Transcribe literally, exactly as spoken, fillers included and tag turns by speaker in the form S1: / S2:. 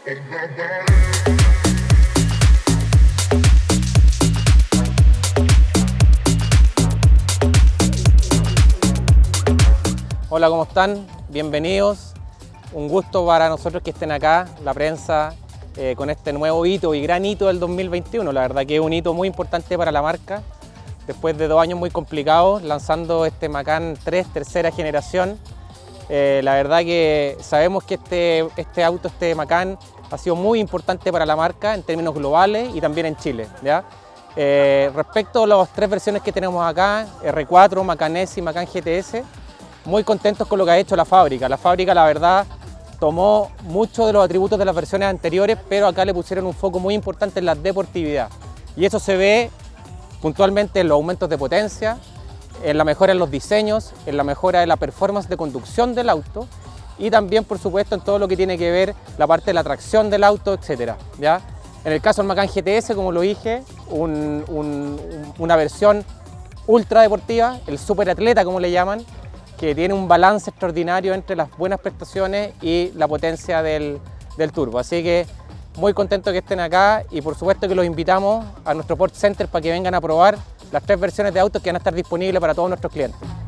S1: Hola, ¿cómo están? Bienvenidos. Un gusto para nosotros que estén acá, la prensa, eh, con este nuevo hito y gran hito del dos mil veintiuno. La verdad que es un hito muy importante para la marca. Después de dos años muy complicados, lanzando este Macan tres, tercera generación. Eh, la verdad que sabemos que este, este auto, este Macan, ha sido muy importante para la marca en términos globales y también en Chile, ¿ya? Eh, respecto a las tres versiones que tenemos acá, R cuatro, Macan S y Macan G T S, muy contentos con lo que ha hecho la fábrica. La fábrica, la verdad, tomó muchos de los atributos de las versiones anteriores, pero acá le pusieron un foco muy importante en la deportividad. Y eso se ve puntualmente en los aumentos de potencia, en la mejora en los diseños, en la mejora de la performance de conducción del auto y también, por supuesto, en todo lo que tiene que ver la parte de la tracción del auto, etcétera, ¿ya? En el caso del Macan G T S, como lo dije, un, un, una versión ultra deportiva, el super atleta, como le llaman, que tiene un balance extraordinario entre las buenas prestaciones y la potencia del, del turbo. Así que muy contento que estén acá y por supuesto que los invitamos a nuestro Port Center para que vengan a probar las tres versiones de autos que van a estar disponibles para todos nuestros clientes.